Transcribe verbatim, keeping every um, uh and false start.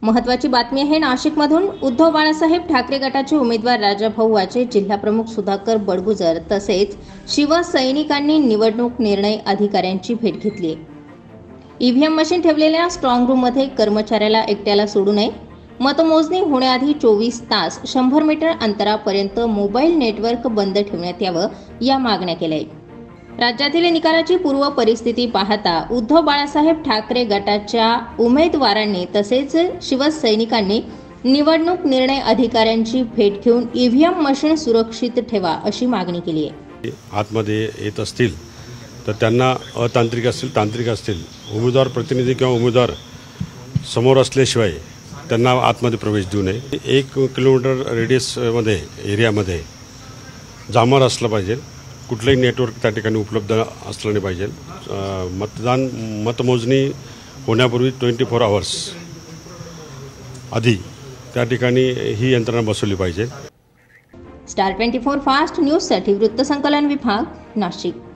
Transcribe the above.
महत्त्वाची बातमी आहे नाशिकमधून। उद्धव बाळासाहेब ठाकरे गटाचे उमेदवार राजाभाऊ वाचे, जिल्हाप्रमुख सुधाकर बडगुजर तसेच शिवसैनिकांनी निवडणूक निर्णय अधिकाऱ्यांची भेट घेतली आहे। ईव्हीएम मशीन ठेवलेल्या स्ट्रॉंग रूममध्ये कर्मचाऱ्याला एकट्याला सोडू नये, मतमोजणी होण्याआधी चोवीस तास शंभर मीटर अंतरापर्यंत मोबाईल नेटवर्क बंद ठेवण्यात यावं, या मागण्या केल्या आहेत। राज्यातील निकालाची पूर्व परिस्थिती पाहता उद्धव बाळासाहेब ठाकरे गटाच्या उमेदवारांनी तसेच शिवसैनिकांनी निवडणूक निर्णय अधिकाऱ्यांची भेट घेऊन ईव्हीएम मशीन सुरक्षित ठेवा अशी मागणी केली आहे। आतमध्ये येत असतील तर त्यांना अतांत्रिक असतील तांत्रिक असतील उमेदवार प्रतिनिधी किंवा उमेदवार समोर असल्याशिवाय त्यांना आतमध्ये प्रवेश देऊ नये। एक किलोमीटर रेडियसमध्ये एरियामध्ये जामर असलं पाहिजे, कुठलंही नेटवर्क त्या ठिकाणी उपलब्ध असलं नाही पाहिजे। मतदान मतमोजणी होण्यापूर्वी ट्वेंटी फोर आवर्स आधी त्या ठिकाणी ही यंत्रणा बसवली पाहिजे। स्टार ट्वेंटी फोर फास्ट न्यूजसाठी वृत्तसंकलन विभाग, नाशिक।